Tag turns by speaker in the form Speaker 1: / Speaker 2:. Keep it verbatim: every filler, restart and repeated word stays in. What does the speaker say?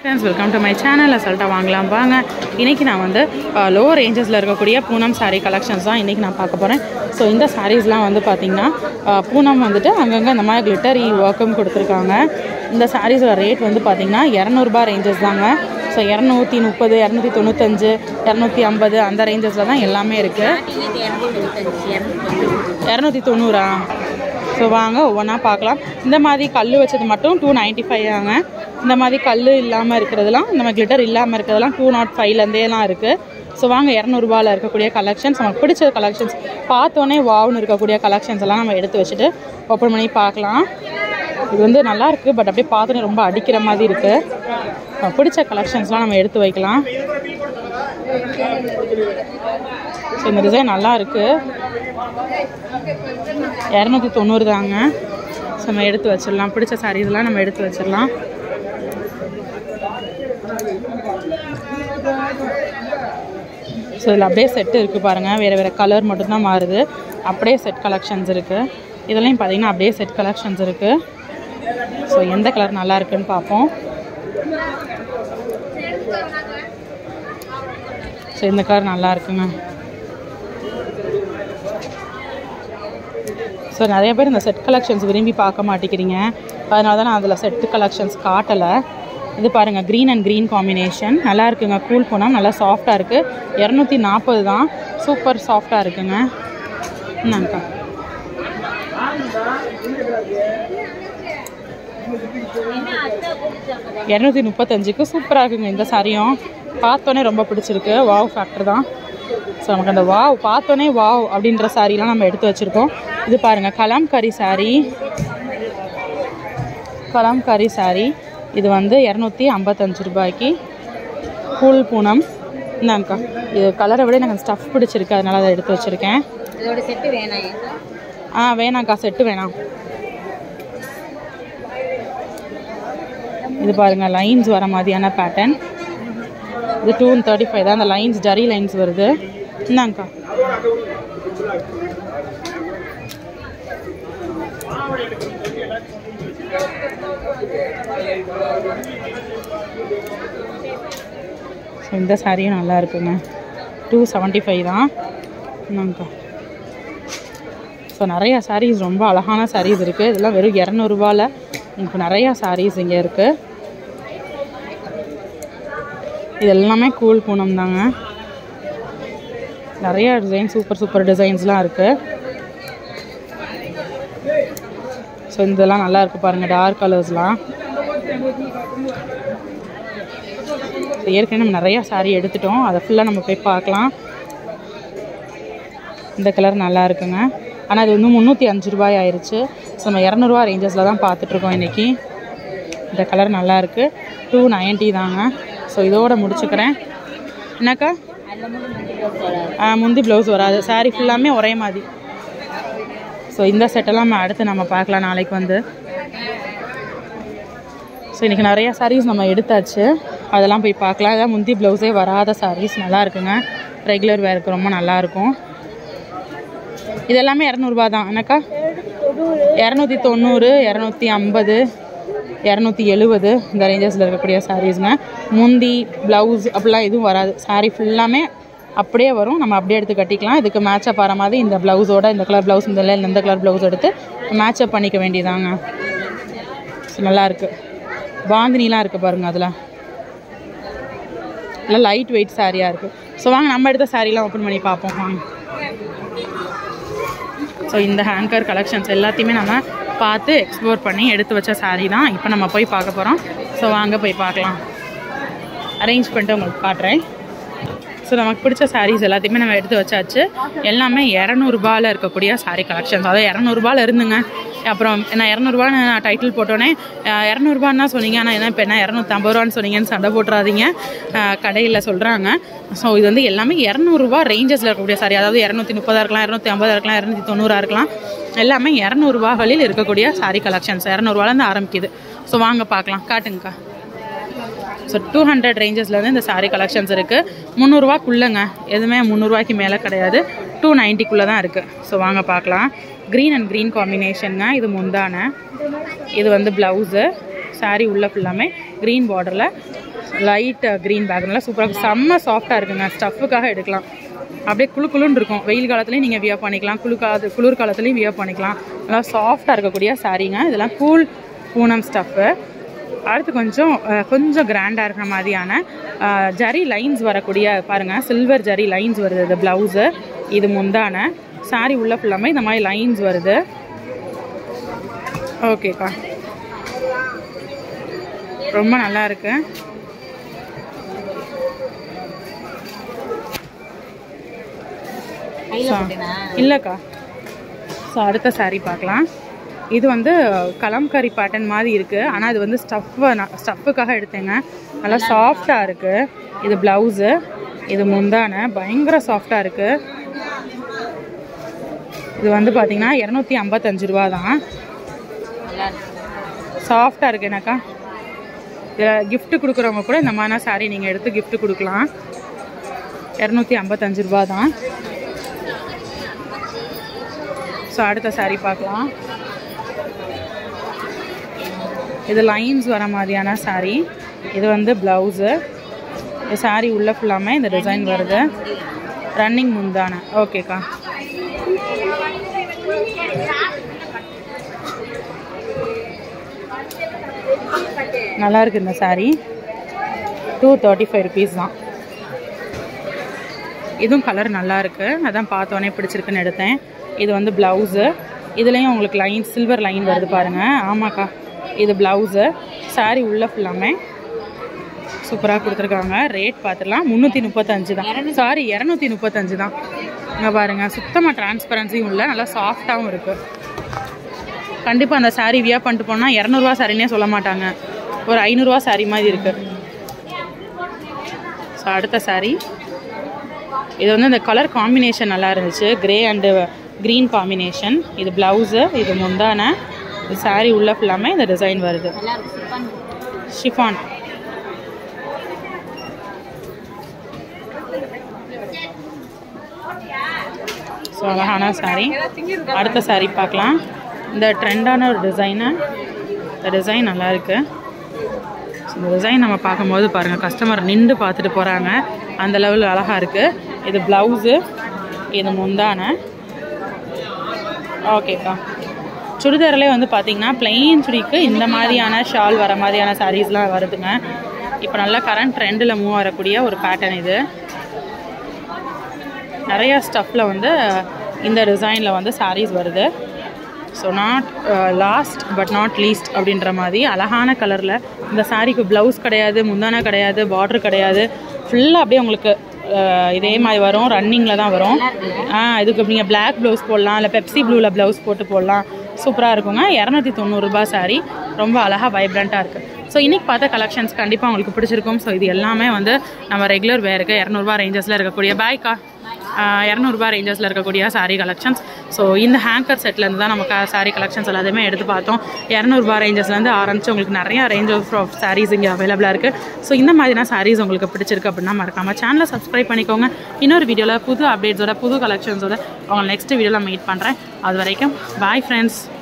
Speaker 1: Friends, welcome to my channel. Asalta vaangalam vaanga. Iniki na vandu low ranges la irukkudiya Poonam saree collections da iniki na paaka poren. So இந்த sarees la vandu pathina Poonam vandittu anganga indha mari glittery work um kuduthirukanga. இந்த sarees la rate vandu pathina two hundred rupees ranges daanga. So two thirty, two ninety-five, two fifty அந்த ranges la தான் எல்லாமே இருக்கு. two ninety so வாங்க ஒவ்வொன்றா பார்க்கலாம். இந்த மாதிரி கல் வச்சது மட்டும் டூ நைன்ட்டி ஃபைவ் ஆங்க. இந்த மாதிரி கல் இல்லாமல் இருக்கிறதுலாம் இந்த மாதிரி கிளிட்டர் இல்லாமல் இருக்கிறதெல்லாம் டூ நாட் ஃபைவ்லேருந்தேலாம் இருக்குது. ஸோ வாங்க இரநூறுபாவில் இருக்கக்கூடிய கலெக்ஷன்ஸ் நமக்கு பிடிச்ச கலெக்ஷன்ஸ் பார்த்தோன்னே வாவ்னு இருக்கக்கூடிய கலெக்ஷன்ஸ் எல்லாம் நம்ம எடுத்து வச்சுட்டு ஓப்பன் பண்ணி பார்க்கலாம். இது வந்து நல்லாயிருக்கு, பட் அப்படியே பார்த்தோன்னே ரொம்ப அடிக்கிற மாதிரி இருக்குது. பிடிச்ச கலெக்ஷன்ஸ்லாம் நம்ம எடுத்து வைக்கலாம். ஸோ இந்த டிசைன் நல்லா இருக்குது. இரநூத்தி தொண்ணூறு தாங்க. ஸோ நம்ம எடுத்து வச்சிடலாம். பிடிச்ச சாரீஸ்லாம் நம்ம எடுத்து வச்சிடலாம். ஸோ இதில் அப்படியே செட்டு இருக்குது பாருங்கள். வேறு வேறு கலர் மட்டும்தான் மாறுது. அப்படியே செட் கலெக்ஷன்ஸ் இருக்குது. இதெல்லாம் பார்த்தீங்கன்னா அப்படியே செட் கலெக்ஷன்ஸ் இருக்குது. ஸோ எந்த கலர் நல்லா இருக்குன்னு பார்ப்போம். ஸோ இந்த கலர் நல்லா இருக்குங்க. ஸோ நிறைய பேர் இந்த செட் கலெக்ஷன்ஸ் விரும்பி பார்க்க மாட்டேங்கிறீங்க. அதனால தான் நான் அதில் செட்டு கலெக்ஷன்ஸ் காட்டலை. இது பாருங்கள், க்ரீன் அண்ட் க்ரீன் காம்பினேஷன் நல்லா இருக்குங்க. கூல் போனால் நல்லா சாஃப்டாக இருக்குது. இரநூத்தி நாற்பது தான். சூப்பர் சாஃப்டாக இருக்குங்க. என்னங்கக்கா இரநூத்தி முப்பத்தஞ்சுக்கு சூப்பராக இருக்குங்க. இந்த சாரியும் பார்த்தோன்னே ரொம்ப பிடிச்சிருக்கு. வாவ் ஃபேக்டர் தான். ஸோ நமக்கு அந்த வாவ் பார்த்தோன்னே வாவ் அப்படின்ற சாரீலாம் நம்ம எடுத்து வச்சுருக்கோம். இது பாருங்கள், கலாம்காரி சாரீ. கலாம்காரி சாரீ இது வந்து இரநூத்தி ஐம்பத்தஞ்சு ரூபாய்க்கு கூல் பூனம். இந்தாங்கக்கா, இது கலரை விட எனக்கு ஸ்டஃப் பிடிச்சிருக்கு, அதனால் அதை எடுத்து வச்சுருக்கேன்.
Speaker 2: இதோட செட்டு வேணாம்.
Speaker 1: ஆ வேணாங்க்கா, செட்டு வேணாம். இது பாருங்கள், லைன்ஸ் வர மாதிரியான பேட்டர்ன். இது டூ தேர்ட்டி ஃபைவ் தான். அந்த லைன்ஸ் ஜரி லைன்ஸ் வருது. இந்தாங்கக்கா, ஸோ இந்த சாரியும் நல்லா இருக்குங்க. டூ செவன்ட்டி ஃபைவ் தான். இந்தாங்கக்கா, ஸோ நிறையா சாரீஸ், ரொம்ப அழகான சாரீஸ் இருக்குது. இதெல்லாம் வெறும் இரநூறுபாவில் இப்போ நிறையா சாரீஸ் இங்கே இருக்குது. இது எல்லாமே கூல் பூனம் தாங்க. நிறையா டிசைன், சூப்பர் சூப்பர் டிசைன்ஸ்லாம் இருக்குது. ஸோ இதெல்லாம் நல்லா இருக்குது பாருங்கள், டார்க் கலர்ஸ்லாம். ஏற்கனவே நம்ம நிறையா சாரீ எடுத்துட்டோம், அதை ஃபுல்லாக நம்ம போய் பார்க்கலாம். இந்த கலர் நல்லா இருக்குங்க. ஆனால் இது வந்து முந்நூற்றி அஞ்சு ரூபாய் ஆயிடுச்சு. ஸோ நம்ம இரநூறுவா ரேஞ்சஸில் தான் பார்த்துட்ருக்கோம் இன்றைக்கி. இந்த கலர் நல்லா இருக்குது. டூ நைன்ட்டி தாங்க. ஸோ இதோட முடிச்சுக்கிறேன். என்னக்கா, முந்தி ப்ளவுஸ் வராது. சாரீ ஃபுல்லாமே ஒரே மாதிரி. ஸோ இந்த செட்டெல்லாம் நம்ம அடுத்து நம்ம பார்க்கலாம் நாளைக்கு வந்து. ஸோ இன்றைக்கி நிறையா சாரீஸ் நம்ம எடுத்தாச்சு, அதெல்லாம் போய் பார்க்கலாம். இதான் முந்தி ப்ளவுஸே வராத சாரீஸ், நல்லா இருக்குங்க. ரெகுலர் வேருக்கு ரொம்ப நல்லாயிருக்கும். இது எல்லாமே இரநூறுபா தான். என்னக்கா, இரநூத்தி தொண்ணூறு, இரநூத்தி ஐம்பது, இரநூத்தி எழுபது இந்த ரேஞ்சஸில் இருக்கக்கூடிய சாரீஸுங்க. முந்தி ப்ளவுஸ் அப்படிலாம் எதுவும் வராது. சாரீ ஃபுல்லாமே அப்படியே வரும். நம்ம அப்படியே எடுத்து கட்டிக்கலாம். இதுக்கு மேட்சப் ஆகிற மாதிரி இந்த ப்ளவுஸோட இந்த கலர் ப்ளவுஸ், இந்த இல்லை இந்த கலர் ப்ளவுஸ் எடுத்து மேட்சப் பண்ணிக்க வேண்டியதாங்க. நல்லாயிருக்கு. பாந்தினிலாம் இருக்குது பாருங்கள். அதில் இல்லை லைட் வெயிட் சாரியாக இருக்குது. ஸோ வாங்க நம்ம எடுத்த சாரீலாம் ஓப்பன் பண்ணி பார்ப்போம் வாங்க. ஸோ இந்த ஹேங்கர் கலெக்ஷன்ஸ் எல்லாத்தையுமே நம்ம பார்த்து எக்ஸ்ப்ளோர் பண்ணி எடுத்து வச்ச சாரீ தான் இப்போ நம்ம போய் பார்க்க போகிறோம். ஸோ வாங்க போய் பார்க்கலாம். அரேஞ்ச் பண்ணிட்டு உங்களுக்கு காட்டுறேன். ஸோ நமக்கு பிடிச்ச சாரீஸ் எல்லாத்தையுமே நம்ம எடுத்து வச்சாச்சு. எல்லாமே இரநூறுபாவில் இருக்கக்கூடிய சாரீ கலெக்ஷன்ஸ். அதாவது இரநூறுபாவில் இருந்துங்க. அப்புறம் நான் இரநூறுபான்னு நான் டைட்டில் போட்டோன்னே இரநூறுபான்னு தான் சொன்னீங்க, ஆனால் என்ன இப்போ என்ன இரநூத்தம்பது ரூபான்னு சொன்னீங்கன்னு சண்டை போட்டுறாதீங்க, கடையில் சொல்கிறாங்க. ஸோ இது வந்து எல்லாமே இரநூறுபா ரேஞ்சஸில் இருக்கக்கூடிய சாரீ. அதாவது இரநூத்தி முப்பதாக இருக்கலாம், இரநூத்தி ஐம்பதாக இருக்கலாம், இரநூத்தி தொண்ணூறாக இருக்கலாம். எல்லாமே இரநூறுபாகளில் இருக்கக்கூடிய சாரீ கலெக்ஷன்ஸ். இரநூறுவாலேருந்து ஆரம்பிக்குது. ஸோ வாங்க பார்க்கலாம். காட்டுங்கக்கா. ஸோ டூ ஹண்ட்ரட் ரேஞ்சஸ்லேருந்து இந்த சாரீ கலெக்ஷன்ஸ் இருக்குது. முந்நூறுரூவாக்குள்ளேங்க, எதுவுமே முந்நூறுரூவாய்க்கு மேலே கிடையாது. டூ நைன்ட்டிக்குள்ளே தான் இருக்குது. ஸோ வாங்க பார்க்கலாம். க்ரீன் அண்ட் க்ரீன் காம்பினேஷனுங்க. இது முந்தான, இது வந்து ப்ளவுஸு. சாரீ உள்ள ஃபுல்லாமே க்ரீன் பார்டரில் லைட் க்ரீன் பேக் நல்லா சூப்பராக செம்ம சாஃப்டாக இருக்குங்க. ஸ்டஃப்புக்காக எடுக்கலாம். அப்படியே குழு குழுன்னு இருக்கும். வெயில் காலத்துலேயும் நீங்கள் வியர் பண்ணிக்கலாம், குளு காலத்து குளிர் காலத்துலேயும் வியர் பண்ணிக்கலாம். நல்லா சாஃப்டாக இருக்கக்கூடிய சாரீங்க. இதெல்லாம் கூல் பூனம் ஸ்டஃப்பு. அடுத்து கொஞ்சம் கொஞ்சம் கிராண்டாக இருக்கிற மாதிரியான ஜரி லைன்ஸ் வரக்கூடிய பாருங்கள், சில்வர் ஜரி லைன்ஸ் வருது. இது ப்ளவுஸு, இது முந்தான. சாரீ உள்ள ஃபுல்லாமே இந்த மாதிரி லைன்ஸ் வருது. ஓகேக்கா, ரொம்ப நல்லா இருக்கு. இல்லைக்கா. ஸோ அடுத்த சாரீ பார்க்கலாம். இது வந்து கலம்கரி பேட்டர்ன் மாதிரி இருக்குது. ஆனால் இது வந்து ஸ்டஃப்பு ஸ்டஃப்புக்காக எடுத்தேங்க. நல்லா சாஃப்டாக இருக்குது. இது ப்ளவுஸு, இது முந்தான. பயங்கர சாஃப்டாக இருக்குது. இது வந்து பார்த்திங்கன்னா இரநூத்தி ஐம்பத்தஞ்சு ரூபா தான். சாஃப்டாக இருக்குது எனக்கா. இதில் கிஃப்ட்டு கொடுக்குறவங்க கூட இந்த மாதிரி சாரீ நீங்கள் எடுத்து கிஃப்ட்டு கொடுக்கலாம். இரநூத்தி ஐம்பத்தஞ்சு ரூபா தான். ஸோ அடுத்த சாரீ பார்க்கலாம். இது லைன்ஸ் வர மாதிரியான சாரீ. இது வந்து ப்ளவுஸு. இந்த சாரீ உள்ள ஃபுல்லாமே இந்த டிசைன் வருது. ரன்னிங் முந்தான. ஓகேக்கா. நல்லா இருக்கு இந்த sari. Two thirty five rupees தான். இதுவும் கலர் நல்லா இருக்கு. அதான் பார்த்தோன்னே பிடிச்சிருக்குன்னு எடுத்தேன். இது வந்து ப்ளவுஸு. இதுலேயும் உங்களுக்கு லைன் சில்வர் லைன் வருது பாருங்கள். ஆமாக்கா, இது ப்ளவுஸு. சாரீ உள்ள ஃபுல்லாமே சூப்பராக கொடுத்துருக்காங்க. ரேட் பார்த்துடலாம். முந்நூற்றி முப்பத்தஞ்சு தான். சாரி, இரநூத்தி முப்பத்தஞ்சு தான். இங்கே பாருங்கள், சுத்தமாக டிரான்ஸ்பரன்சியும் இல்லை, நல்லா சாஃப்டாகவும் இருக்குது. கண்டிப்பாக அந்த சாரீ வியர் பண்ணிட்டு போனால் இரநூறுவா சாரின்னே சொல்ல மாட்டாங்க. ஒரு ஐநூறுரூவா சாரீ மாதிரி இருக்குது. ஸோ அடுத்த சாரீ. இது வந்து இந்த கலர் காம்பினேஷன் நல்லா இருந்துச்சு. Grey and green combination. இது ப்ளவுஸு, இது முந்தான. இது சாரீ உள்ள ஃபுல்லாமே இந்த டிசைன் வருது. ஷிஃபான். ஸோ அழகான சாரீ. அடுத்த சாரீ பார்க்கலாம். இந்த ட்ரெண்டான ஒரு டிசைனு. இந்த டிசைன் நல்லா இருக்கு. இந்த டிசைன் நம்ம பார்க்கும்போது பாருங்கள், கஸ்டமர் நின்று பார்த்துட்டு போகிறாங்க. அந்த லெவலில் அழகாக இருக்குது. இது ப்ளவுஸு, இது முந்தான. ஓகேக்கா. சுடிதாரிலே வந்து பார்த்திங்கன்னா பிளெயின் சுடிக்கு இந்த மாதிரியான ஷால் வர மாதிரியான சாரீஸ்லாம் வருதுங்க. இப்போ நல்லா கரண்ட் ட்ரெண்டில் மூவ் வரக்கூடிய ஒரு பேட்டர்ன் இது. நிறையா ஸ்டஃப்பில் வந்து இந்த டிசைனில் வந்து சாரீஸ் வருது. So not last but not least அப்படின்ற மாதிரி அழகான கலரில். இந்த சாரீக்கு ப்ளவுஸ் கிடையாது, முந்தானா கிடையாது, பார்டர் கிடையாது. ஃபுல்லாக அப்படியே உங்களுக்கு இதே மாதிரி வரும். ரன்னிங்கில் தான் வரும். ஆ இதுக்கு நீங்கள் பிளாக் ப்ளவுஸ் போடலாம், இல்லை பெப்சி ப்ளூவில் ப்ளவுஸ் போட்டு போடலாம். சூப்பராக இருக்குங்க. இரநூத்தி தொண்ணூறுரூபா சாரீ. ரொம்ப அழகாக வைப்ரண்ட்டாக இருக்குது. ஸோ இன்றைக்கி பார்த்த கலெக்ஷன்ஸ் கண்டிப்பாக உங்களுக்கு பிடிச்சிருக்கும். ஸோ இது எல்லாமே வந்து நம்ம ரெகுலர் வேருக்கு இரநூறுபா ரேஞ்சஸில் இருக்கக்கூடிய பாய்க்கா இரநூறுபா ரேஞ்சஸில் இருக்கக்கூடிய சாரீ கலெக்ஷன்ஸ். ஸோ இந்த ஹேங்கர் செட்லேருந்து தான் நமக்கு சாரீ கலெக்ஷன்ஸ் எல்லாத்தையுமே எடுத்து பார்த்தோம். இரநூறுபா ரேஞ்சஸ்லேருந்து ஆரம்பித்து உங்களுக்கு நிறையா ரேஞ்ச் ஆஃப் சாரீஸ் இங்கே அவைலபிளாக இருக்குது. ஸோ இந்த மாதிரினா சாரீஸ் உங்களுக்கு பிடிச்சிருக்கு அப்படின்னா மறக்காமல் சேனலை சப்ஸ்கிரைப் பண்ணிக்கோங்க. இன்னொரு வீடியோவில் புது அப்டேட்ஸோட புது கலெக்ஷன்ஸோட உங்களை நெக்ஸ்ட் வீடியோவில் மீட் பண்ணுறேன். அது வரைக்கும் பாய் ஃப்ரெண்ட்ஸ்.